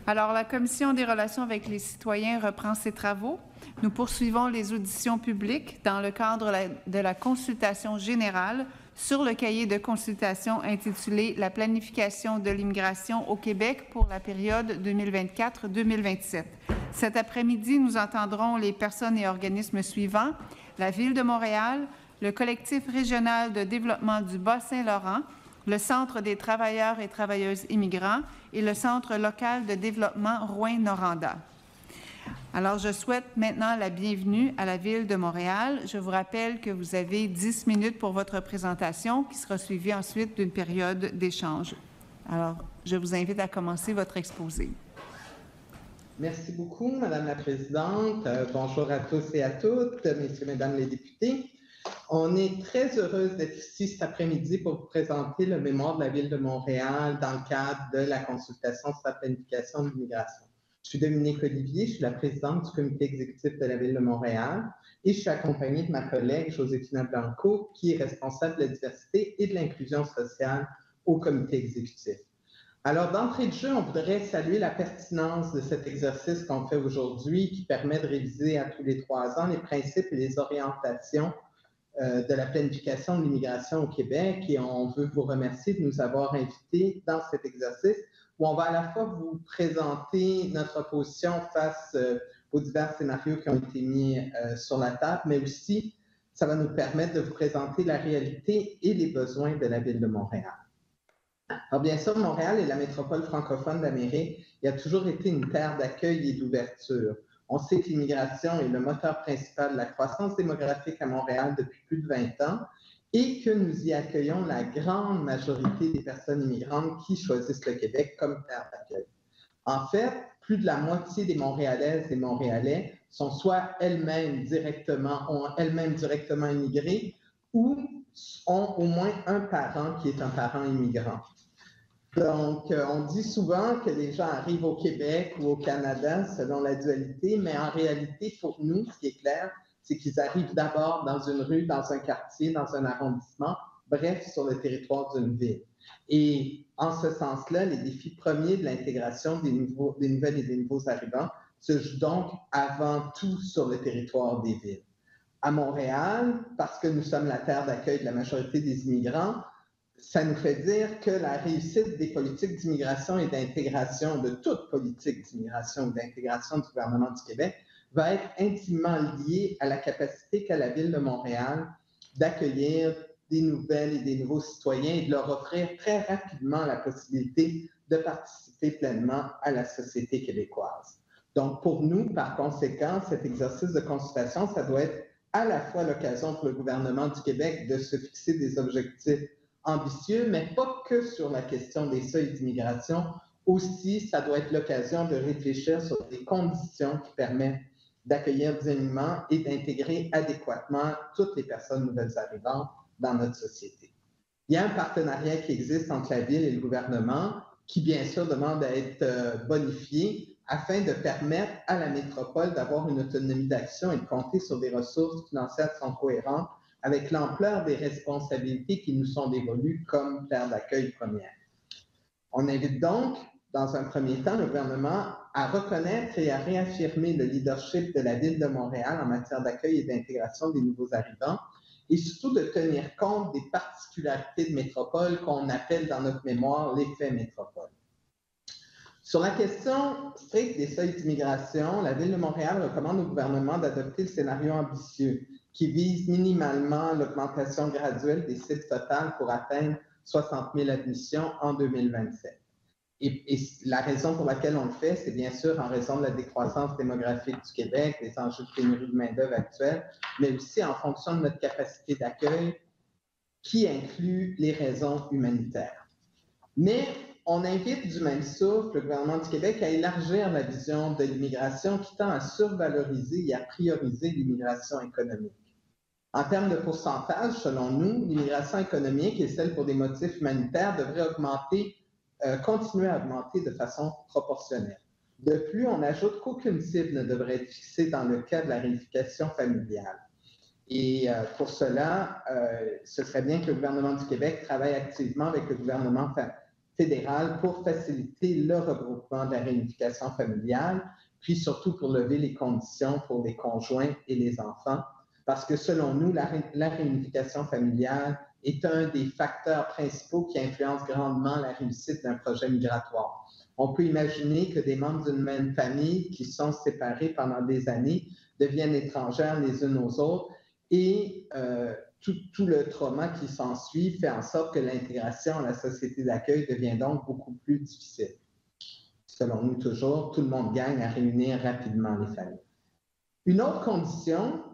Alors, la Commission des relations avec les citoyens reprend ses travaux. Nous poursuivons les auditions publiques dans le cadre de la consultation générale sur le cahier de consultation intitulé « La planification de l'immigration au Québec pour la période 2024-2027 ». Cet après-midi, nous entendrons les personnes et organismes suivants: la Ville de Montréal, le Collectif régional de développement du Bas-Saint-Laurent, le Centre des travailleurs et travailleuses immigrants et le Centre local de développement Rouyn-Noranda. Alors, je souhaite maintenant la bienvenue à la Ville de Montréal. Je vous rappelle que vous avez 10 minutes pour votre présentation, qui sera suivie ensuite d'une période d'échange. Alors, je vous invite à commencer votre exposé. Merci beaucoup, Madame la Présidente. Bonjour à tous et à toutes, Messieurs, Mesdames les députés. On est très heureuse d'être ici cet après-midi pour vous présenter le mémoire de la Ville de Montréal dans le cadre de la consultation sur la planification de l'immigration. Je suis Dominique Olivier, je suis la présidente du comité exécutif de la Ville de Montréal et je suis accompagnée de ma collègue Joséphina Blanco, qui est responsable de la diversité et de l'inclusion sociale au comité exécutif. Alors, d'entrée de jeu, on voudrait saluer la pertinence de cet exercice qu'on fait aujourd'hui qui permet de réviser à tous les 3 ans les principes et les orientations de la planification de l'immigration au Québec, et on veut vous remercier de nous avoir invités dans cet exercice où on va à la fois vous présenter notre position face aux divers scénarios qui ont été mis sur la table, mais aussi ça va nous permettre de vous présenter la réalité et les besoins de la Ville de Montréal. Alors bien sûr, Montréal est la métropole francophone d'Amérique et a toujours été une terre d'accueil et d'ouverture. On sait que l'immigration est le moteur principal de la croissance démographique à Montréal depuis plus de 20 ans et que nous y accueillons la grande majorité des personnes immigrantes qui choisissent le Québec comme terre d'accueil. En fait, plus de la moitié des Montréalaises et Montréalais sont soit ont elles-mêmes directement immigré ou ont au moins un parent qui est un parent immigrant. Donc, on dit souvent que les gens arrivent au Québec ou au Canada selon la dualité, mais en réalité, pour nous, ce qui est clair, c'est qu'ils arrivent d'abord dans une rue, dans un quartier, dans un arrondissement, bref, sur le territoire d'une ville. Et en ce sens-là, les défis premiers de l'intégration des nouvelles et des nouveaux arrivants se jouent donc avant tout sur le territoire des villes. À Montréal, parce que nous sommes la terre d'accueil de la majorité des immigrants, ça nous fait dire que la réussite des politiques d'immigration et d'intégration, de toute politique d'immigration ou d'intégration du gouvernement du Québec, va être intimement liée à la capacité qu'a la Ville de Montréal d'accueillir des nouvelles et des nouveaux citoyens et de leur offrir très rapidement la possibilité de participer pleinement à la société québécoise. Donc, pour nous, par conséquent, cet exercice de consultation, ça doit être à la fois l'occasion pour le gouvernement du Québec de se fixer des objectifs ambitieux, mais pas que sur la question des seuils d'immigration. Aussi, ça doit être l'occasion de réfléchir sur des conditions qui permettent d'accueillir dignement et d'intégrer adéquatement toutes les personnes nouvelles arrivantes dans notre société. Il y a un partenariat qui existe entre la Ville et le gouvernement qui, bien sûr, demande à être bonifié afin de permettre à la métropole d'avoir une autonomie d'action et de compter sur des ressources financières qui sont cohérentes avec l'ampleur des responsabilités qui nous sont dévolues comme terre d'accueil première. On invite donc, dans un premier temps, le gouvernement à reconnaître et à réaffirmer le leadership de la Ville de Montréal en matière d'accueil et d'intégration des nouveaux arrivants, et surtout de tenir compte des particularités de métropole qu'on appelle dans notre mémoire l'effet métropole. Sur la question stricte des seuils d'immigration, la Ville de Montréal recommande au gouvernement d'adopter le scénario ambitieux qui vise minimalement l'augmentation graduelle des cibles totales pour atteindre 60 000 admissions en 2027. Et la raison pour laquelle on le fait, c'est bien sûr en raison de la décroissance démographique du Québec, des enjeux de pénurie de main-d'œuvre actuels, mais aussi en fonction de notre capacité d'accueil qui inclut les raisons humanitaires. Mais on invite du même souffle le gouvernement du Québec à élargir la vision de l'immigration qui tend à survaloriser et à prioriser l'immigration économique. En termes de pourcentage, selon nous, l'immigration économique et celle pour des motifs humanitaires devraient continuer à augmenter de façon proportionnelle. De plus, on ajoute qu'aucune cible ne devrait être fixée dans le cas de la réunification familiale. Et pour cela, ce serait bien que le gouvernement du Québec travaille activement avec le gouvernement fédérale pour faciliter le regroupement de la réunification familiale, puis surtout pour lever les conditions pour les conjoints et les enfants, parce que selon nous, la réunification familiale est un des facteurs principaux qui influence grandement la réussite d'un projet migratoire. On peut imaginer que des membres d'une même famille qui sont séparés pendant des années deviennent étrangères les unes aux autres et tout le trauma qui s'ensuit fait en sorte que l'intégration à la société d'accueil devient donc beaucoup plus difficile. Selon nous toujours, tout le monde gagne à réunir rapidement les familles. Une autre condition,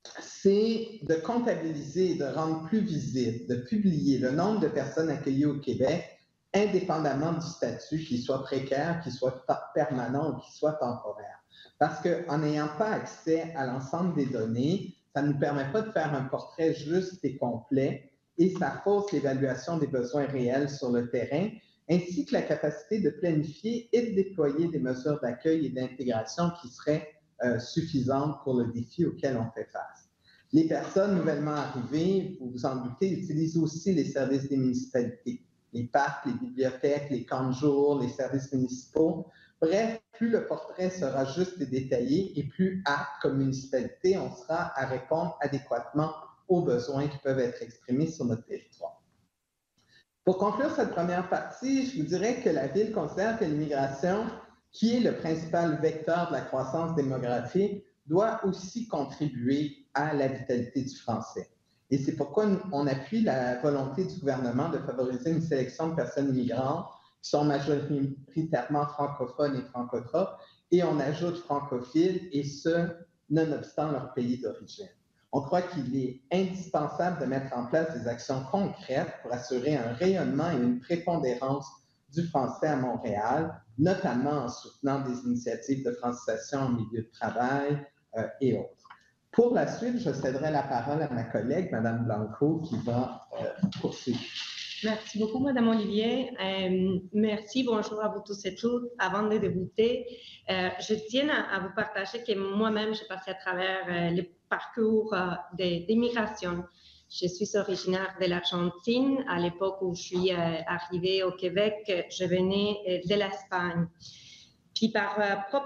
c'est de comptabiliser, de rendre plus visible, de publier le nombre de personnes accueillies au Québec, indépendamment du statut, qu'il soit précaire, qu'il soit permanent ou qu'il soit temporaire. Parce qu'en n'ayant pas accès à l'ensemble des données, ça ne nous permet pas de faire un portrait juste et complet et ça fausse l'évaluation des besoins réels sur le terrain, ainsi que la capacité de planifier et de déployer des mesures d'accueil et d'intégration qui seraient suffisantes pour le défi auquel on fait face. Les personnes nouvellement arrivées, vous vous en doutez, utilisent aussi les services des municipalités, les parcs, les bibliothèques, les camps de jour, les services municipaux. Bref, plus le portrait sera juste et détaillé et plus apte comme municipalité, on sera à répondre adéquatement aux besoins qui peuvent être exprimés sur notre territoire. Pour conclure cette première partie, je vous dirais que la Ville considère que l'immigration, qui est le principal vecteur de la croissance démographique, doit aussi contribuer à la vitalité du français. Et c'est pourquoi on appuie la volonté du gouvernement de favoriser une sélection de personnes immigrantes qui sont majoritairement francophones et francotropes, et on ajoute francophiles, et ce, nonobstant leur pays d'origine. On croit qu'il est indispensable de mettre en place des actions concrètes pour assurer un rayonnement et une prépondérance du français à Montréal, notamment en soutenant des initiatives de francisation en milieu de travail et autres. Pour la suite, je céderai la parole à ma collègue, Mme Blanco, qui va poursuivre. Merci beaucoup, Mme Olivier. Merci, bonjour à vous tous et toutes. Avant de débuter, je tiens à vous partager que moi-même, j'ai passé à travers le parcours d'immigration. Je suis originaire de l'Argentine. À l'époque où je suis arrivée au Québec, je venais de l'Espagne. Puis par ma propre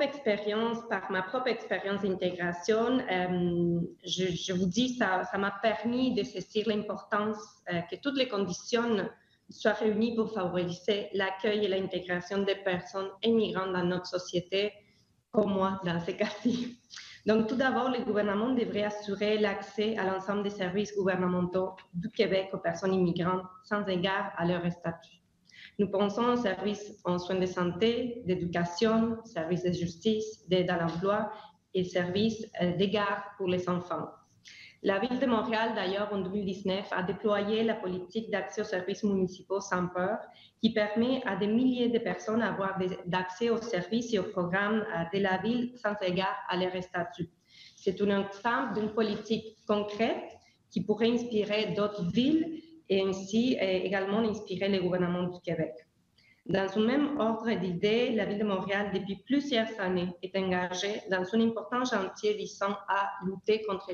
expérience d'intégration, je vous dis, ça m'a permis de saisir l'importance que toutes les conditions soient réunies pour favoriser l'accueil et l'intégration des personnes immigrantes dans notre société, comme moi dans ce cas-ci. Donc, tout d'abord, le gouvernement devrait assurer l'accès à l'ensemble des services gouvernementaux du Québec aux personnes immigrantes sans égard à leur statut. Nous pensons aux services en soins de santé, d'éducation, services de justice, d'aide à l'emploi et services de garde pour les enfants. La Ville de Montréal, d'ailleurs, en 2019, a déployé la politique d'accès aux services municipaux sans peur, qui permet à des milliers de personnes d'avoir d'accès aux services et aux programmes de la Ville sans égard à leur statut. C'est un exemple d'une politique concrète qui pourrait inspirer d'autres villes et ainsi également inspirer le gouvernement du Québec. Dans ce même ordre d'idées, la Ville de Montréal, depuis plusieurs années, est engagée dans un important chantier visant à lutter contre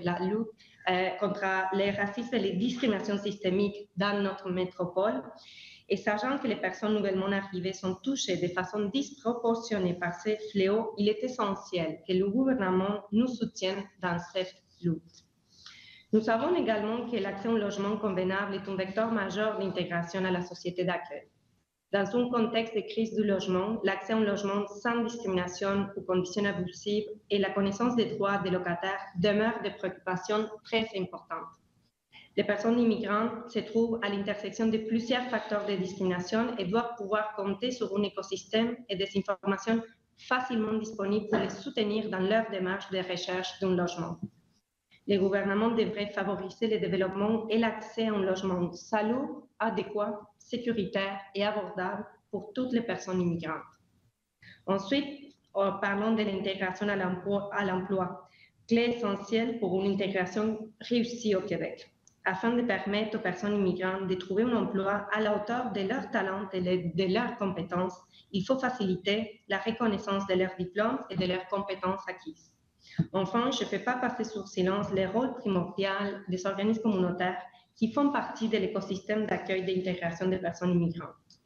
les racismes et les discriminations systémiques dans notre métropole. Et sachant que les personnes nouvellement arrivées sont touchées de façon disproportionnée par ces fléaux, il est essentiel que le gouvernement nous soutienne dans cette lutte. Nous savons également que l'accès au logement convenable est un vecteur majeur d'intégration à la société d'accueil. Dans un contexte de crise du logement, l'accès au logement sans discrimination ou conditions abusives et la connaissance des droits des locataires demeurent des préoccupations très importantes. Les personnes immigrantes se trouvent à l'intersection de plusieurs facteurs de discrimination et doivent pouvoir compter sur un écosystème et des informations facilement disponibles pour les soutenir dans leur démarche de recherche d'un logement. Le gouvernement devrait favoriser le développement et l'accès à un logement salubre, adéquat, sécuritaire et abordable pour toutes les personnes immigrantes. Ensuite, parlons de l'intégration à l'emploi, clé essentielle pour une intégration réussie au Québec. Afin de permettre aux personnes immigrantes de trouver un emploi à la hauteur de leurs talents et de leurs compétences, il faut faciliter la reconnaissance de leurs diplômes et de leurs compétences acquises. Enfin, je ne fais pas passer sous silence le rôle primordial des organismes communautaires qui font partie de l'écosystème d'accueil et d'intégration des personnes immigrantes.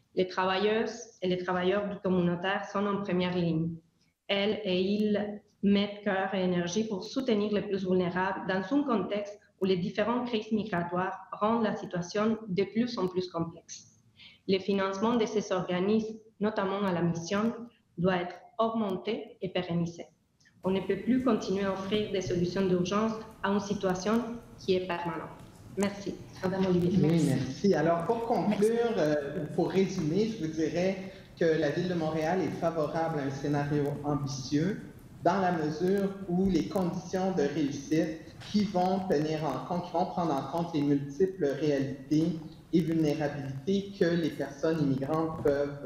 Les travailleuses et les travailleurs du communautaire sont en première ligne. Elles et ils mettent cœur et énergie pour soutenir les plus vulnérables dans un contexte où les différentes crises migratoires rendent la situation de plus en plus complexe. Le financement de ces organismes, notamment à la mission, doit être augmenté et pérennisé. On ne peut plus continuer à offrir des solutions d'urgence à une situation qui est permanente. Merci. Madame Olivier. Oui, merci. Alors, pour conclure, pour résumer, je vous dirais que la Ville de Montréal est favorable à un scénario ambitieux dans la mesure où les conditions de réussite qui vont prendre en compte les multiples réalités et vulnérabilités que les personnes immigrantes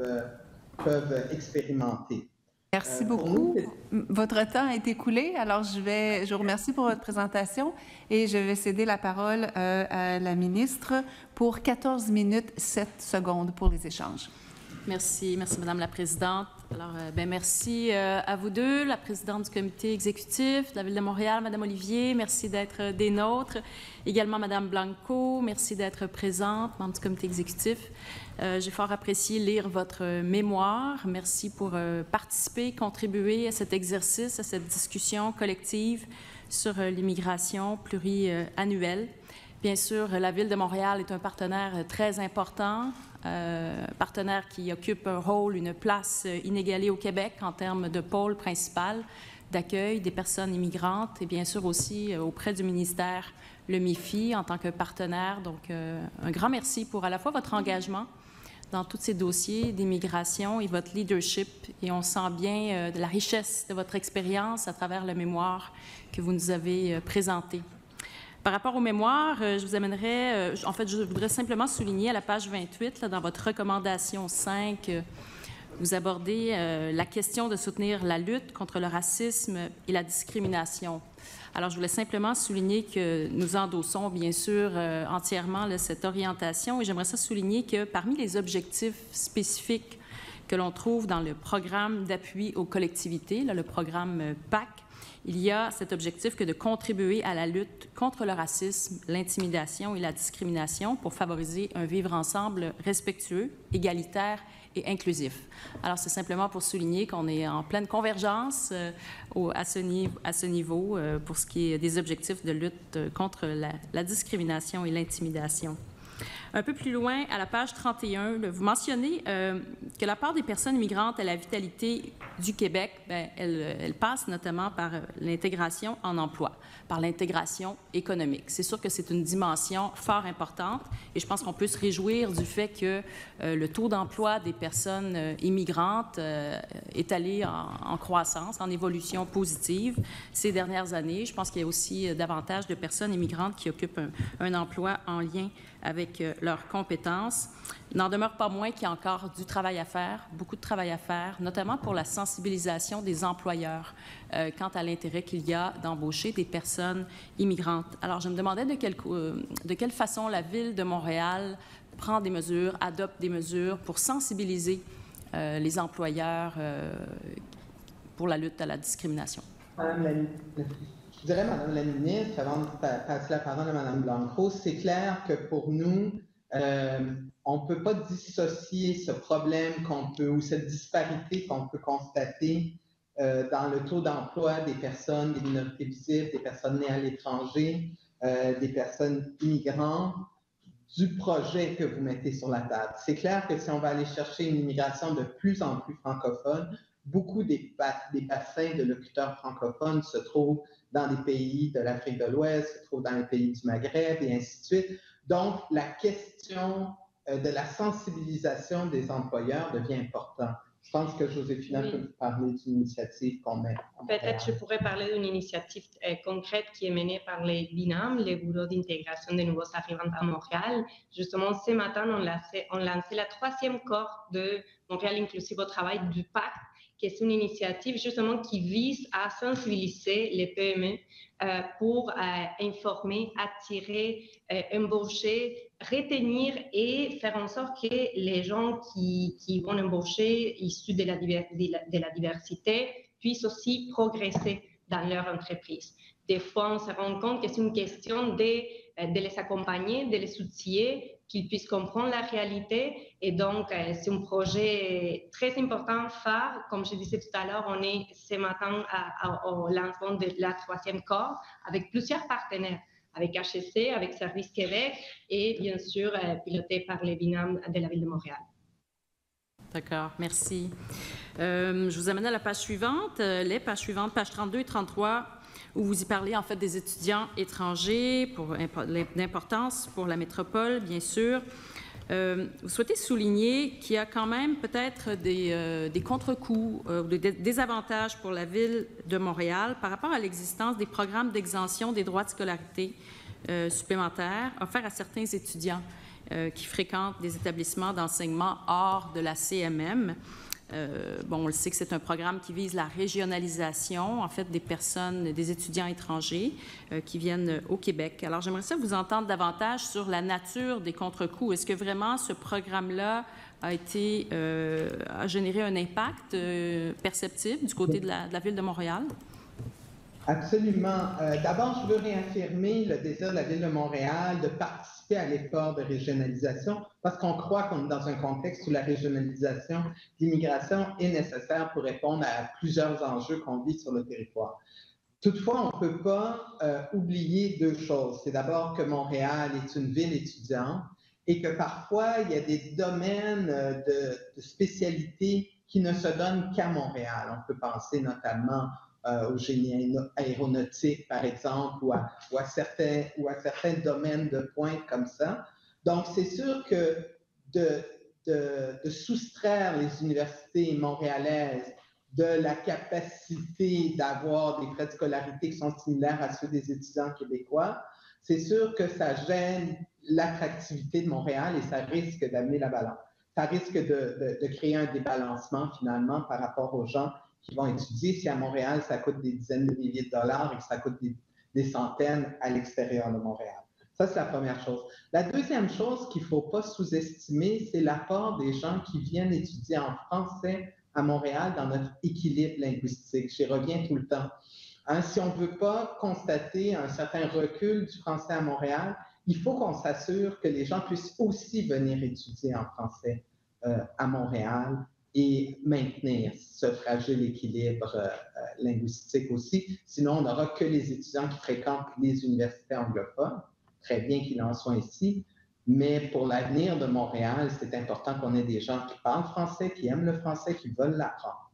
peuvent expérimenter. Merci beaucoup. Votre temps est écoulé, alors je vous remercie pour votre présentation et je vais céder la parole à la ministre pour 14 minutes 7 secondes pour les échanges. Merci Madame la Présidente. Alors, merci à vous deux, la Présidente du Comité exécutif de la Ville de Montréal, Madame Olivier, merci d'être des nôtres. Également Madame Blanco, merci d'être présente, membre du Comité exécutif. J'ai fort apprécié lire votre mémoire. Merci pour participer, contribuer à cet exercice, à cette discussion collective sur l'immigration pluriannuelle. Bien sûr, la Ville de Montréal est un partenaire très important, partenaire qui occupe un rôle, une place inégalée au Québec en termes de pôle principal d'accueil des personnes immigrantes et bien sûr aussi auprès du ministère, le MIFI, en tant que partenaire. Donc, un grand merci pour à la fois votre engagement dans tous ces dossiers d'immigration et votre leadership. Et on sent bien de la richesse de votre expérience à travers le mémoire que vous nous avez présenté. Par rapport au mémoire, je vous amènerai, en fait, je voudrais simplement souligner à la page 28, là, dans votre recommandation 5, vous abordez la question de soutenir la lutte contre le racisme et la discrimination. Alors, je voulais simplement souligner que nous endossons, bien sûr, entièrement là, cette orientation et j'aimerais ça souligner que parmi les objectifs spécifiques que l'on trouve dans le programme d'appui aux collectivités, là, le programme PAC, il y a cet objectif que de contribuer à la lutte contre le racisme, l'intimidation et la discrimination pour favoriser un vivre ensemble respectueux, égalitaire et inclusif. Alors, c'est simplement pour souligner qu'on est en pleine convergence à ce niveau pour ce qui est des objectifs de lutte contre la discrimination et l'intimidation. Un peu plus loin, à la page 31, vous mentionnez que la part des personnes immigrantes à la vitalité du Québec, elle passe notamment par l'intégration en emploi, par l'intégration économique. C'est sûr que c'est une dimension fort importante et je pense qu'on peut se réjouir du fait que le taux d'emploi des personnes immigrantes est allé en croissance, en évolution positive ces dernières années. Je pense qu'il y a aussi davantage de personnes immigrantes qui occupent un emploi en lien avec leurs compétences. Il n'en demeure pas moins qu'il y a encore du travail à faire, beaucoup de travail à faire, notamment pour la sensibilisation des employeurs quant à l'intérêt qu'il y a d'embaucher des personnes immigrantes. Alors, je me demandais de quelle façon la Ville de Montréal prend des mesures, adopte des mesures pour sensibiliser les employeurs pour la lutte à la discrimination. Je dirais, Madame la ministre, avant de passer la parole à Madame Blanco, c'est clair que pour nous, on ne peut pas dissocier ce problème ou cette disparité qu'on peut constater dans le taux d'emploi des personnes, des minorités visibles, des personnes nées à l'étranger, des personnes immigrantes, du projet que vous mettez sur la table. C'est clair que si on va aller chercher une immigration de plus en plus francophone, beaucoup des bassins de locuteurs francophones se trouvent dans des pays de l'Afrique de l'Ouest, se trouvent dans les pays du Maghreb et ainsi de suite. Donc, la question de la sensibilisation des employeurs devient importante. Je pense que Joséphina peut vous parler d'une initiative qu'on met. Peut-être je pourrais parler d'une initiative concrète qui est menée par les BINAM, les bureaux d'intégration des nouveaux arrivants à Montréal. Justement, ce matin, on lançait la 3e cohorte de Montréal Inclusive au travail du PAC, qui est une initiative justement qui vise à sensibiliser les PME pour informer, attirer, embaucher, retenir et faire en sorte que les gens qui vont embaucher issus de la diversité puissent aussi progresser dans leur entreprise. Des fois, on se rend compte que c'est une question de les accompagner, de les outiller qu'ils puissent comprendre la réalité. Et donc, c'est un projet très important, phare. Comme je disais tout à l'heure, on est ce matin au lancement de la 3e cohorte avec plusieurs partenaires, avec HEC, avec Service Québec et bien sûr piloté par les binômes de la Ville de Montréal. D'accord, merci. Je vous amène à la page suivante, les pages suivantes, pages 32 et 33, où vous y parlez en fait des étudiants étrangers, pour l'importance pour la métropole, bien sûr. Vous souhaitez souligner qu'il y a quand même peut-être des contre-coups ou des désavantages pour la Ville de Montréal par rapport à l'existence des programmes d'exemption des droits de scolarité supplémentaires offerts à certains étudiants qui fréquentent des établissements d'enseignement hors de la CMM. Bon, on le sait que c'est un programme qui vise la régionalisation, en fait, des personnes, des étudiants étrangers qui viennent au Québec. Alors, j'aimerais ça vous entendre davantage sur la nature des contre-coups. Est-ce que vraiment ce programme-là a généré un impact perceptible du côté de la Ville de Montréal? Absolument. D'abord, je veux réaffirmer le désir de la Ville de Montréal de participer à l'effort de régionalisation parce qu'on croit qu'on est dans un contexte où la régionalisation de l'immigration est nécessaire pour répondre à plusieurs enjeux qu'on vit sur le territoire. Toutefois, on ne peut pas oublier deux choses. C'est d'abord que Montréal est une ville étudiante et que parfois, il y a des domaines de spécialité qui ne se donnent qu'à Montréal. On peut penser notamment au génie aéronautique, par exemple, ou à certains domaines de pointe comme ça. Donc, c'est sûr que de soustraire les universités montréalaises de la capacité d'avoir des frais de scolarité qui sont similaires à ceux des étudiants québécois, c'est sûr que ça gêne l'attractivité de Montréal et ça risque d'amener la balance. Ça risque de créer un débalancement, finalement, par rapport aux gens qui vont étudier. Si à Montréal, ça coûte des dizaines de milliers de dollars et que ça coûte des centaines à l'extérieur de Montréal. Ça, c'est la première chose. La deuxième chose qu'il ne faut pas sous-estimer, c'est l'apport des gens qui viennent étudier en français à Montréal dans notre équilibre linguistique. J'y reviens tout le temps. Si on ne veut pas constater un certain recul du français à Montréal, il faut qu'on s'assure que les gens puissent aussi venir étudier en français à Montréal et maintenir ce fragile équilibre linguistique aussi. Sinon, on n'aura que les étudiants qui fréquentent les universités anglophones. Très bien qu'il en soit ici, mais pour l'avenir de Montréal, c'est important qu'on ait des gens qui parlent français, qui aiment le français, qui veulent l'apprendre.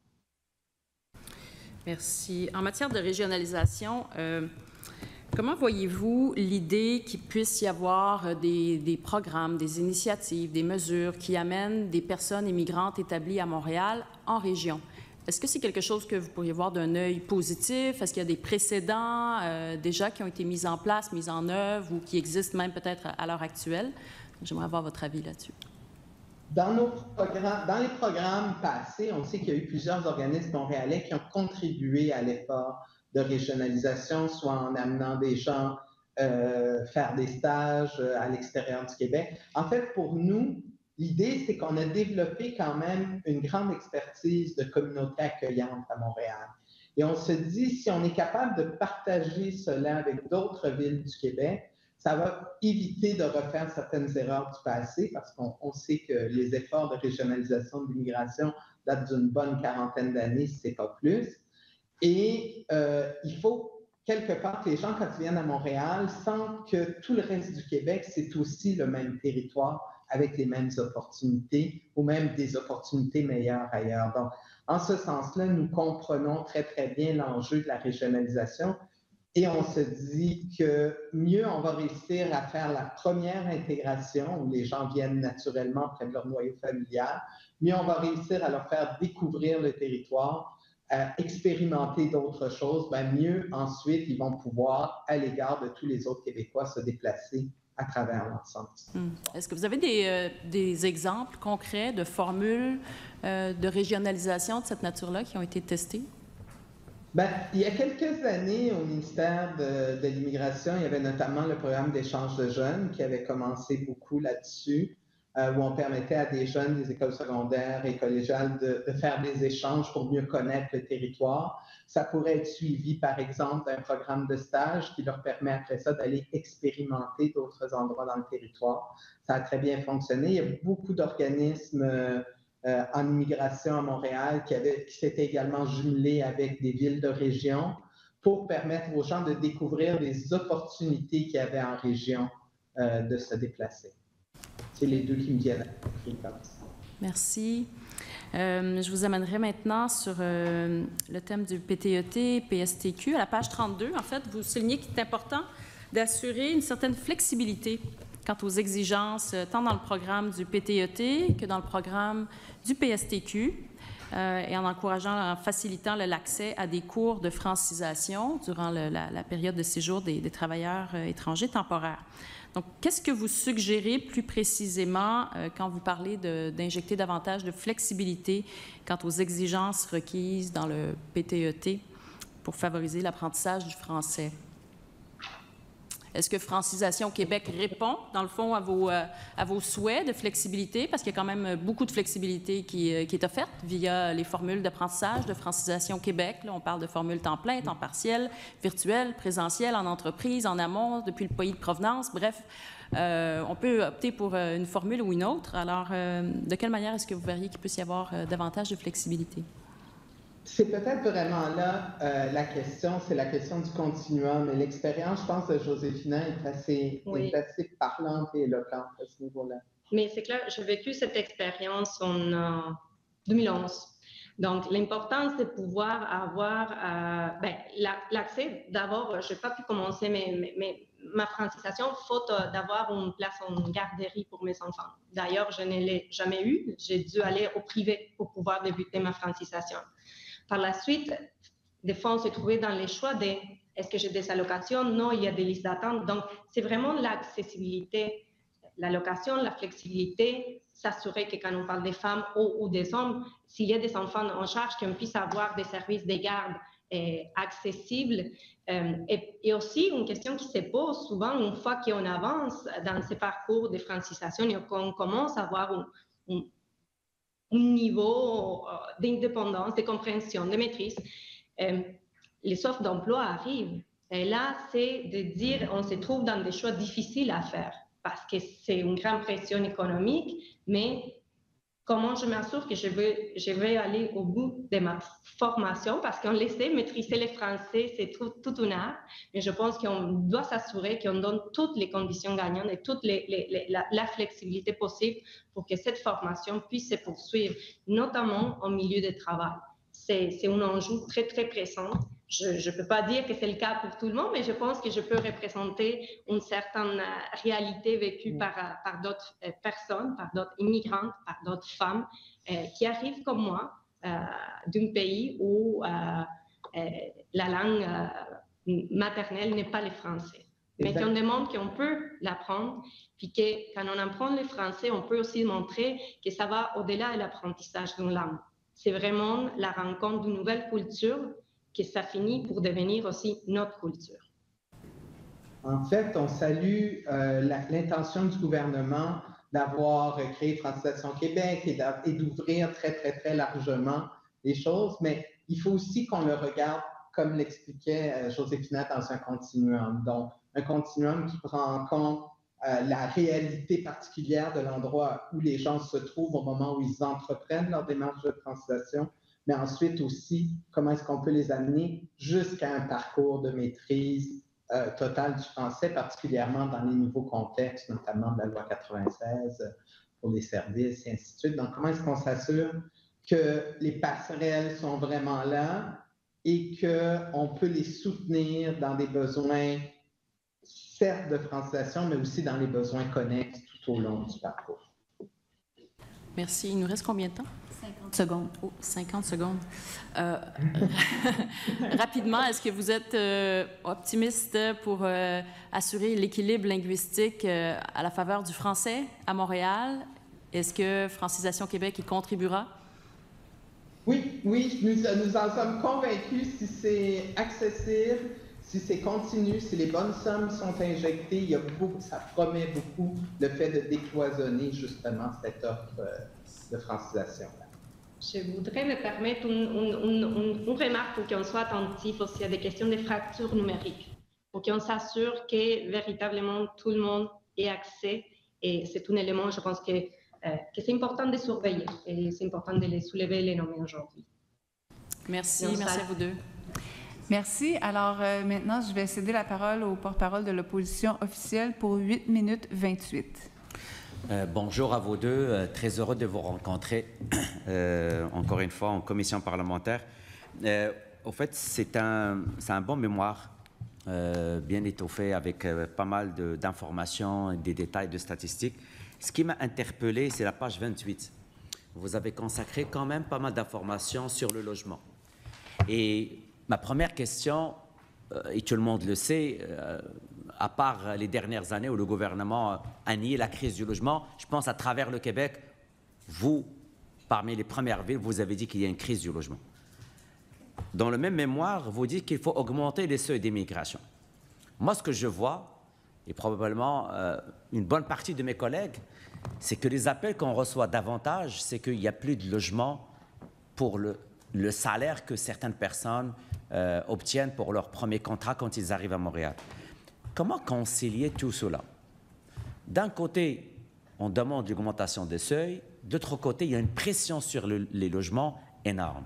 Merci. En matière de régionalisation, comment voyez-vous l'idée qu'il puisse y avoir des programmes, des initiatives, des mesures qui amènent des personnes immigrantes établies à Montréal en région? Est-ce que c'est quelque chose que vous pourriez voir d'un œil positif? Est-ce qu'il y a des précédents déjà qui ont été mis en place, mis en œuvre ou qui existent même peut-être à l'heure actuelle? J'aimerais avoir votre avis là-dessus. Dans les programmes passés, on sait qu'il y a eu plusieurs organismes montréalais qui ont contribué à l'effort de régionalisation, soit en amenant des gens faire des stages à l'extérieur du Québec. En fait, pour nous, l'idée, c'est qu'on a développé quand même une grande expertise de communauté accueillante à Montréal. Et on se dit, si on est capable de partager cela avec d'autres villes du Québec, ça va éviter de refaire certaines erreurs du passé parce qu'on sait que les efforts de régionalisation de l'immigration datent d'une bonne quarantaine d'années, si ce n'est pas plus. Et il faut quelque part que les gens, quand ils viennent à Montréal, sentent que tout le reste du Québec, c'est aussi le même territoire avec les mêmes opportunités ou même des opportunités meilleures ailleurs. Donc, en ce sens-là, nous comprenons très, très bien l'enjeu de la régionalisation et on se dit que mieux on va réussir à faire la première intégration où les gens viennent naturellement près de leur noyau familial, mieux on va réussir à leur faire découvrir le territoire, expérimenter d'autres choses, mieux ensuite ils vont pouvoir, à l'égard de tous les autres Québécois, se déplacer à travers l'ensemble. Est-ce que vous avez des exemples concrets de formules de régionalisation de cette nature-là qui ont été testées? Il y a quelques années, au ministère de l'Immigration, il y avait notamment le programme d'échange de jeunes qui avait commencé beaucoup là-dessus. où on permettait à des jeunes des écoles secondaires et collégiales de faire des échanges pour mieux connaître le territoire. Ça pourrait être suivi, par exemple, d'un programme de stage qui leur permet après ça d'aller expérimenter d'autres endroits dans le territoire. Ça a très bien fonctionné. Il y a beaucoup d'organismes en immigration à Montréal qui s'étaient également jumelés avec des villes de région pour permettre aux gens de découvrir les opportunités qu'il y avait en région de se déplacer. C'est les deux qui me viennent à l'esprit comme ça. Merci. Je vous amènerai maintenant sur le thème du PTET, PSTQ. À la page 32, en fait, vous soulignez qu'il est important d'assurer une certaine flexibilité quant aux exigences, tant dans le programme du PTET que dans le programme du PSTQ, et en encourageant, en facilitant l'accès à des cours de francisation durant la période de séjour des travailleurs étrangers temporaires. Donc, qu'est-ce que vous suggérez plus précisément quand vous parlez d'injecter davantage de flexibilité quant aux exigences requises dans le PTET pour favoriser l'apprentissage du français? Est-ce que Francisation Québec répond, dans le fond, à vos souhaits de flexibilité? Parce qu'il y a quand même beaucoup de flexibilité qui est offerte via les formules d'apprentissage de Francisation Québec. Là, on parle de formules temps plein, temps partiel, virtuel, présentiel, en entreprise, en amont, depuis le pays de provenance. Bref, on peut opter pour une formule ou une autre. Alors, de quelle manière est-ce que vous verriez qu'il peut y avoir davantage de flexibilité? C'est peut-être vraiment là la question, c'est la question du continuum. Et l'expérience, je pense, de Joséphina est assez parlante et éloquente à ce niveau-là. Mais c'est clair, j'ai vécu cette expérience en 2011. Donc, l'importance de pouvoir avoir l'accès. D'abord, je n'ai pas pu commencer ma francisation faute d'avoir une place en garderie pour mes enfants. D'ailleurs, je ne l'ai jamais eu. J'ai dû aller au privé pour pouvoir débuter ma francisation. Par la suite, des fois, on s'est trouvé dans les choix de est-ce que j'ai des allocations? Non, il y a des listes d'attente. Donc, c'est vraiment l'accessibilité, l'allocation, la flexibilité, s'assurer que quand on parle des femmes ou des hommes, s'il y a des enfants en charge, qu'on puisse avoir des services de garde accessibles. Et aussi, une question qui se pose souvent, une fois qu'on avance dans ces parcours de francisation et qu'on commence à avoir un niveau d'indépendance, de compréhension, de maîtrise, les offres d'emploi arrivent. Et là, c'est de dire, on se trouve dans des choix difficiles à faire parce que c'est une grande pression économique, mais comment je m'assure que je vais aller au bout de ma formation parce qu'on le sait, maîtriser le français, c'est tout un art, mais je pense qu'on doit s'assurer qu'on donne toutes les conditions gagnantes et toute la flexibilité possible pour que cette formation puisse se poursuivre, notamment au milieu de travail. C'est un enjeu très, très pressant. Je ne peux pas dire que c'est le cas pour tout le monde, mais je pense que je peux représenter une certaine réalité vécue par d'autres personnes, par d'autres immigrantes, par d'autres femmes qui arrivent comme moi d'un pays où la langue maternelle n'est pas le français. Mais qu'on demande qu'on peut l'apprendre, puis que quand on apprend le français, on peut aussi montrer que ça va au-delà de l'apprentissage d'une langue. C'est vraiment la rencontre d'une nouvelle culture que ça finit pour devenir aussi notre culture. En fait, on salue l'intention du gouvernement d'avoir créé Francisation Québec et d'ouvrir très, très, très largement les choses, mais il faut aussi qu'on le regarde, comme l'expliquait Joséphina, dans un continuum. Donc, un continuum qui prend en compte la réalité particulière de l'endroit où les gens se trouvent au moment où ils entreprennent leur démarche de francisation, mais ensuite aussi, comment est-ce qu'on peut les amener jusqu'à un parcours de maîtrise totale du français, particulièrement dans les nouveaux contextes, notamment de la loi 96 pour les services et ainsi de suite. Donc, comment est-ce qu'on s'assure que les passerelles sont vraiment là et qu'on peut les soutenir dans des besoins, certes de francisation, mais aussi dans les besoins connexes tout au long du parcours. Merci. Il nous reste combien de temps? 50 secondes. Oh, 50 secondes. Rapidement, est-ce que vous êtes optimiste pour assurer l'équilibre linguistique à la faveur du français à Montréal? Est-ce que Francisation Québec y contribuera? Oui, nous en sommes convaincus. Si c'est accessible, Si c'est continu, si les bonnes sommes sont injectées, il y a ça promet beaucoup le fait de décloisonner justement cette offre de francisation. Je voudrais me permettre une remarque pour qu'on soit attentif aussi à des questions de fracture numérique, pour qu'on s'assure que véritablement tout le monde ait accès. Et c'est un élément, je pense, que c'est important de surveiller et c'est important de les soulever et les nommer aujourd'hui. Merci à vous deux. Merci. Alors maintenant, je vais céder la parole au porte-parole de l'opposition officielle pour 8 minutes 28. Bonjour à vous deux, très heureux de vous rencontrer encore une fois en commission parlementaire. Au fait, c'est un bon mémoire, bien étoffé avec pas mal d'informations, des détails, de statistiques. Ce qui m'a interpellé, c'est la page 28. Vous avez consacré quand même pas mal d'informations sur le logement. Et ma première question, et tout le monde le sait, à part les dernières années où le gouvernement a nié la crise du logement, je pense à travers le Québec, vous, parmi les premières villes, vous avez dit qu'il y a une crise du logement. Dans le même mémoire, vous dites qu'il faut augmenter les seuils d'immigration. Moi, ce que je vois, et probablement une bonne partie de mes collègues, c'est que les appels qu'on reçoit davantage, c'est qu'il n'y a plus de logement pour le salaire que certaines personnes obtiennent pour leur premier contrat quand ils arrivent à Montréal. Comment concilier tout cela? D'un côté, on demande l'augmentation des seuils. D'autre côté, il y a une pression sur les logements énorme.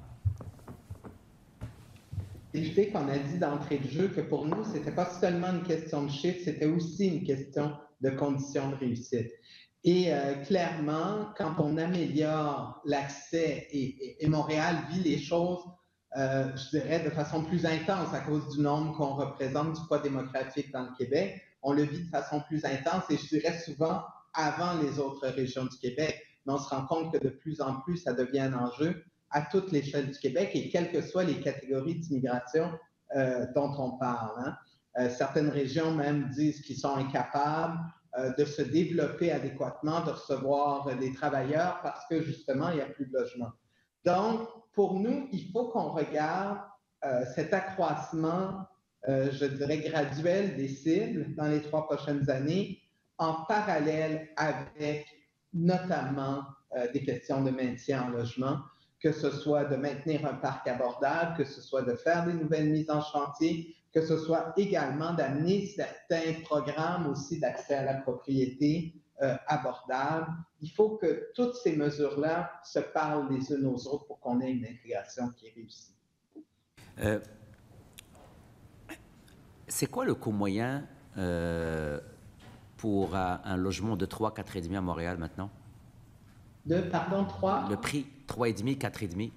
L'idée qu'on a dit d'entrée de jeu que pour nous, ce n'était pas seulement une question de chiffres, c'était aussi une question de conditions de réussite. Et clairement, quand on améliore l'accès, et Montréal vit les choses, je dirais, de façon plus intense à cause du nombre qu'on représente, du poids démographique dans le Québec, on le vit de façon plus intense et je dirais souvent avant les autres régions du Québec. Mais on se rend compte que de plus en plus, ça devient un enjeu à toute l'échelle du Québec et quelles que soient les catégories d'immigration dont on parle. Certaines régions même disent qu'ils sont incapables de se développer adéquatement, de recevoir des travailleurs parce que justement, il n'y a plus de logement. Donc, pour nous, il faut qu'on regarde cet accroissement, je dirais, graduel des cibles dans les 3 prochaines années, en parallèle avec notamment des questions de maintien en logement, que ce soit de maintenir un parc abordable, que ce soit de faire des nouvelles mises en chantier, que ce soit également d'amener certains programmes aussi d'accès à la propriété abordable. Il faut que toutes ces mesures-là se parlent les unes aux autres pour qu'on ait une intégration qui est réussie. C'est quoi le coût moyen pour un logement de 3, 4,5 à Montréal maintenant? Pardon, 3? Le prix, 3,5, 4,5.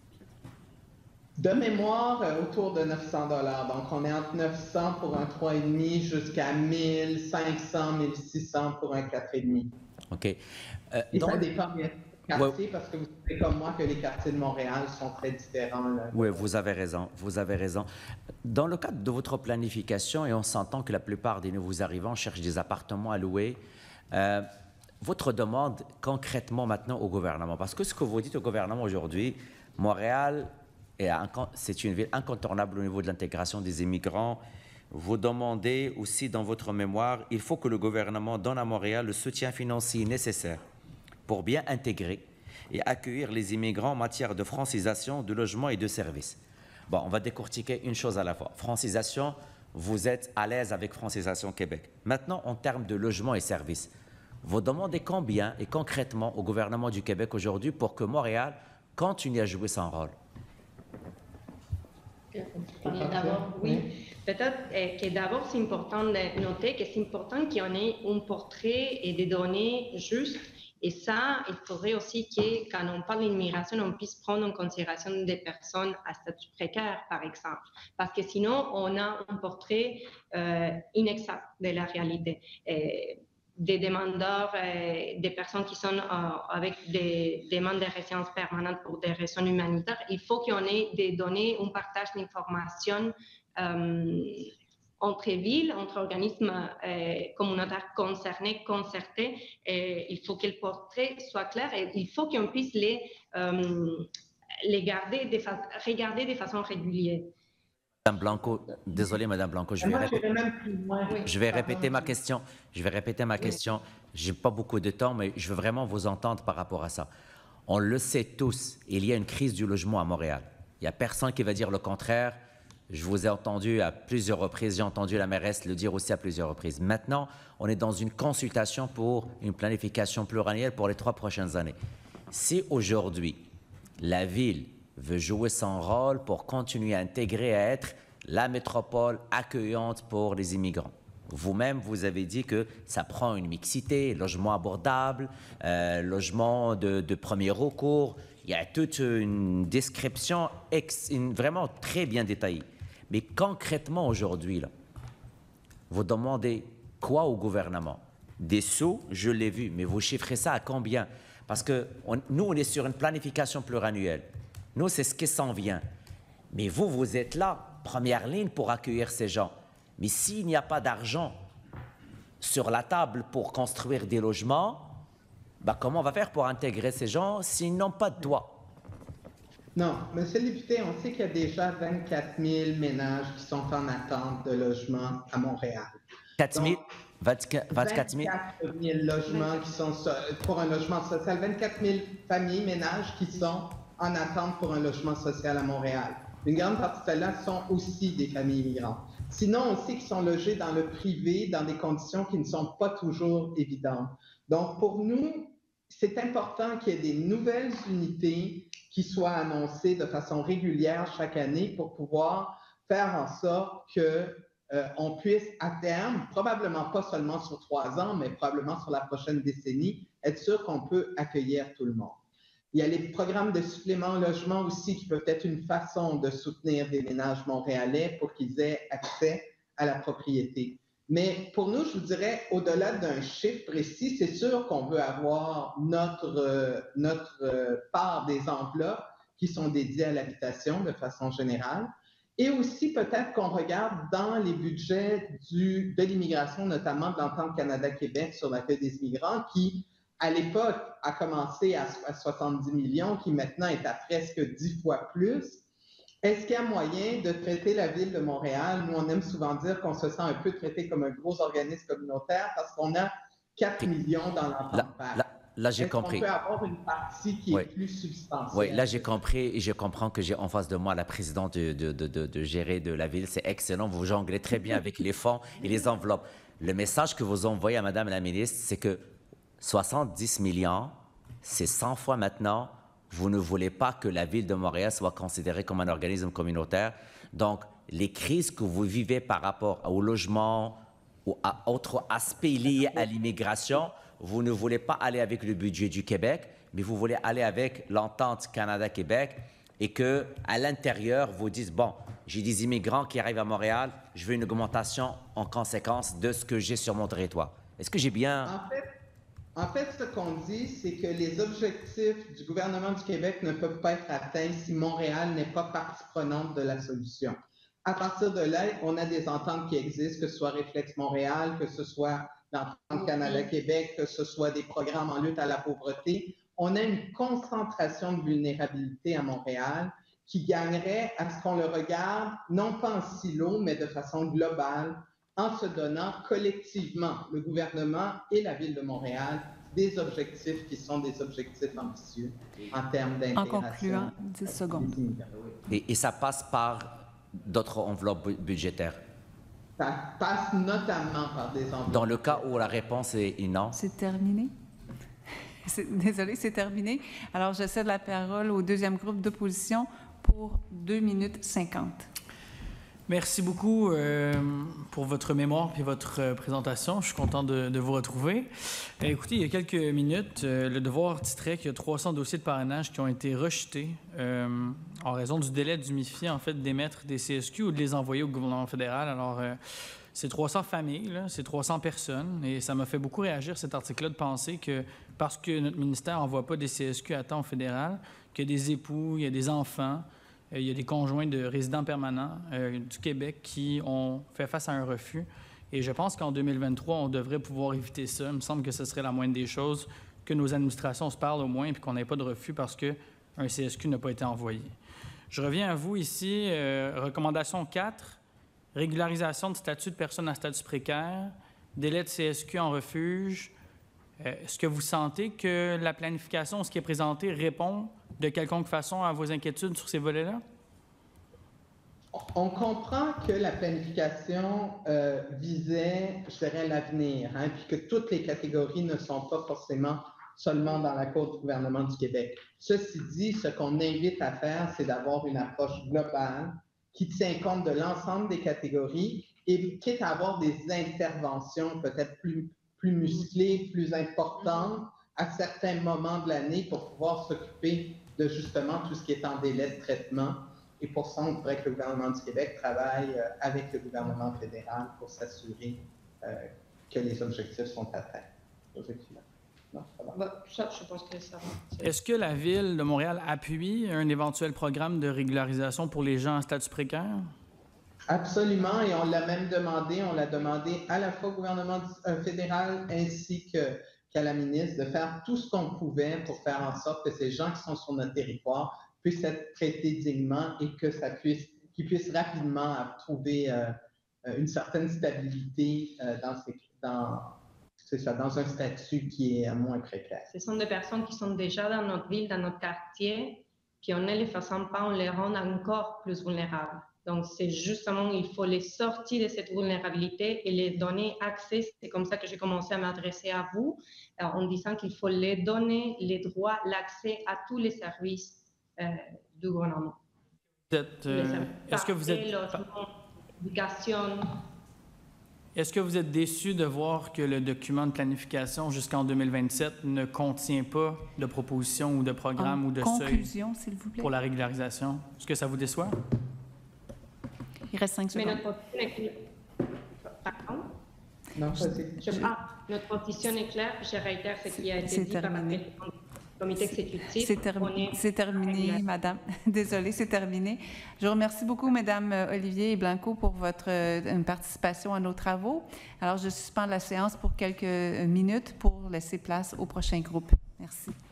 De mémoire, autour de 900 $. Donc, on est entre 900 pour un 3,5 jusqu'à 1500, 1600 pour un 4,5. OK. Et ça dépend bien des quartiers, parce que vous savez comme moi que les quartiers de Montréal sont très différents. Là. Oui, vous avez raison, vous avez raison. Dans le cadre de votre planification, et on s'entend que la plupart des nouveaux arrivants cherchent des appartements à louer, votre demande concrètement maintenant au gouvernement, parce que ce que vous dites au gouvernement aujourd'hui, Montréal, c'est une ville incontournable au niveau de l'intégration des immigrants. Vous demandez aussi dans votre mémoire, il faut que le gouvernement donne à Montréal le soutien financier nécessaire pour bien intégrer et accueillir les immigrants en matière de francisation, de logement et de services. Bon, on va décortiquer une chose à la fois. Francisation, vous êtes à l'aise avec Francisation Québec. Maintenant, en termes de logement et services, vous demandez combien et concrètement au gouvernement du Québec aujourd'hui pour que Montréal continue à jouer son rôle? D'abord, oui. Peut-être que d'abord, c'est important de noter que c'est important qu'il y en ait un portrait et des données justes. Et ça, il faudrait aussi que, quand on parle d'immigration, on puisse prendre en considération des personnes à statut précaire, par exemple. Parce que sinon, on a un portrait inexact de la réalité. Des demandeurs, des personnes qui sont avec des demandes de résidence permanente pour des raisons humanitaires, il faut qu'on ait des données, un partage d'informations entre villes, entre organismes communautaires concernés, concertés. Il faut que le portrait soit clair et il faut qu'on puisse les regarder de façon régulière. Madame Blanco, désolé, Madame Blanco, je vais répéter ma question. Je vais répéter ma question. Je n'ai pas beaucoup de temps, mais je veux vraiment vous entendre par rapport à ça. On le sait tous, il y a une crise du logement à Montréal. Il n'y a personne qui va dire le contraire. Je vous ai entendu à plusieurs reprises, j'ai entendu la mairesse le dire aussi à plusieurs reprises. Maintenant, on est dans une consultation pour une planification pluriannuelle pour les 3 prochaines années. Si aujourd'hui, la Ville veut jouer son rôle pour continuer à intégrer, à être la métropole accueillante pour les immigrants, vous-même, vous avez dit que ça prend une mixité, logement abordable, logement de premier recours. Il y a toute une description vraiment très bien détaillée. Mais concrètement, aujourd'hui, vous demandez quoi au gouvernement? Des sous, je l'ai vu, mais vous chiffrez ça à combien? Parce que nous, on est sur une planification pluriannuelle. Nous, c'est ce qui s'en vient. Mais vous, vous êtes là, première ligne pour accueillir ces gens. Mais s'il n'y a pas d'argent sur la table pour construire des logements, comment on va faire pour intégrer ces gens s'ils n'ont pas de toit? Non, Monsieur le député, on sait qu'il y a déjà 24 000 ménages qui sont en attente de logement à Montréal. 4 000? 24 000? 24 000 logements qui sont pour un logement social, 24 000 familles, ménages qui sont en attente pour un logement social à Montréal. Une grande partie de celles-là sont aussi des familles immigrantes. Sinon, on sait qu'ils sont logés dans le privé, dans des conditions qui ne sont pas toujours évidentes. Donc, pour nous, c'est important qu'il y ait des nouvelles unités qui soient annoncées de façon régulière chaque année pour pouvoir faire en sorte qu'on puisse à terme, probablement pas seulement sur 3 ans, mais probablement sur la prochaine décennie, être sûr qu'on peut accueillir tout le monde. Il y a les programmes de supplément logement aussi qui peuvent être une façon de soutenir des ménages montréalais pour qu'ils aient accès à la propriété. Mais pour nous, je vous dirais, au-delà d'un chiffre précis, c'est sûr qu'on veut avoir notre part des enveloppes qui sont dédiées à l'habitation de façon générale. Et aussi, peut-être qu'on regarde dans les budgets de l'immigration, notamment de l'Entente Canada-Québec sur l'accueil des immigrants, qui, à l'époque, a commencé à 70 millions, qui maintenant est à presque 10 fois plus. Est-ce qu'il y a moyen de traiter la Ville de Montréal? Nous, on aime souvent dire qu'on se sent un peu traité comme un gros organisme communautaire parce qu'on a 4 millions dans l'entente. Là, j'ai compris. On peut avoir une partie qui est plus substantielle. Oui, là, j'ai compris et je comprends que j'ai en face de moi la présidente de gérer de la Ville. C'est excellent. Vous jonglez très bien avec les fonds et les enveloppes. Le message que vous envoyez à Madame la ministre, c'est que 70 millions, c'est 100 fois maintenant. Vous ne voulez pas que la Ville de Montréal soit considérée comme un organisme communautaire. Donc, les crises que vous vivez par rapport au logement ou à autres aspects liés à l'immigration, vous ne voulez pas aller avec le budget du Québec, mais vous voulez aller avec l'entente Canada-Québec et qu'à l'intérieur, vous dites, bon, j'ai des immigrants qui arrivent à Montréal, je veux une augmentation en conséquence de ce que j'ai sur mon territoire. Est-ce que j'ai bien... En fait, ce qu'on dit, c'est que les objectifs du gouvernement du Québec ne peuvent pas être atteints si Montréal n'est pas partie prenante de la solution. À partir de là, on a des ententes qui existent, que ce soit Réflexe Montréal, que ce soit l'entente Canada-Québec, que ce soit des programmes en lutte à la pauvreté. On a une concentration de vulnérabilité à Montréal qui gagnerait à ce qu'on le regarde, non pas en silo, mais de façon globale, en se donnant collectivement, le gouvernement et la Ville de Montréal, des objectifs qui sont des objectifs ambitieux en termes d'intégration. En concluant, 10 secondes. Et ça passe par d'autres enveloppes budgétaires? Ça passe notamment par des enveloppes. Dans le cas où la réponse est non? C'est terminé. Désolée, c'est terminé. Alors, je cède la parole au deuxième groupe d'opposition pour 2 minutes 50. Merci beaucoup pour votre mémoire et votre présentation. Je suis content de vous retrouver. Écoutez, il y a quelques minutes, Le Devoir titrait qu'il y a 300 dossiers de parrainage qui ont été rejetés en raison du délai du MIFI, en fait, d'émettre des CSQ ou de les envoyer au gouvernement fédéral. Alors, c'est 300 familles, c'est 300 personnes, et ça m'a fait beaucoup réagir, cet article-là, de penser que parce que notre ministère n'envoie pas des CSQ à temps au fédéral, qu'il y a des époux, il y a des enfants, il y a des conjoints de résidents permanents du Québec qui ont fait face à un refus. Et je pense qu'en 2023, on devrait pouvoir éviter ça. Il me semble que ce serait la moindre des choses, que nos administrations se parlent au moins et qu'on n'ait pas de refus parce qu'un CSQ n'a pas été envoyé. Je reviens à vous ici. Recommandation 4, régularisation de statut de personnes à statut précaire, délai de CSQ en refuge. Est-ce que vous sentez que la planification, ce qui est présenté, répond de quelconque façon à vos inquiétudes sur ces volets-là? On comprend que la planification visait, je dirais, l'avenir, hein, puis que toutes les catégories ne sont pas forcément seulement dans la cour du gouvernement du Québec. Ceci dit, ce qu'on invite à faire, c'est d'avoir une approche globale qui tient compte de l'ensemble des catégories et quitte à avoir des interventions peut-être plus musclées, plus importantes à certains moments de l'année pour pouvoir s'occuper de justement tout ce qui est en délai de traitement. Et pour ça, on voudrait que le gouvernement du Québec travaille avec le gouvernement fédéral pour s'assurer que les objectifs sont atteints. Non, ça, je pense que ça va. Est-ce que la Ville de Montréal appuie un éventuel programme de régularisation pour les gens en statut précaire? Absolument, et on l'a même demandé. On l'a demandé à la fois au gouvernement fédéral ainsi qu'à la ministre de faire tout ce qu'on pouvait pour faire en sorte que ces gens qui sont sur notre territoire puissent être traités dignement et que qu'ils puissent rapidement trouver une certaine stabilité dans un statut qui est moins précaire. Ce sont des personnes qui sont déjà dans notre ville, dans notre quartier, qui en ne les faisant pas, on les rend encore plus vulnérables. Donc, c'est justement, il faut les sortir de cette vulnérabilité et les donner accès. C'est comme ça que j'ai commencé à m'adresser à vous, en disant qu'il faut les donner les droits, l'accès à tous les services du gouvernement. Est-ce que vous êtes... Éducation. Est-ce que vous êtes déçu de voir que le document de planification jusqu'en 2027 ne contient pas de propositions ou de programme ou de conclusion, s'il vous plaît, pour la régularisation? Est-ce que ça vous déçoit? Il reste 5 secondes. Mais notre position est claire. Pardon? Non, vas-y. Notre position est claire. Je réitère ce qui a été dit par le comité exécutif. C'est terminé, madame. Désolée, c'est terminé. Je vous remercie beaucoup, mesdames Olivier et Blanco, pour votre participation à nos travaux. Alors, je suspends la séance pour quelques minutes pour laisser place au prochain groupe. Merci.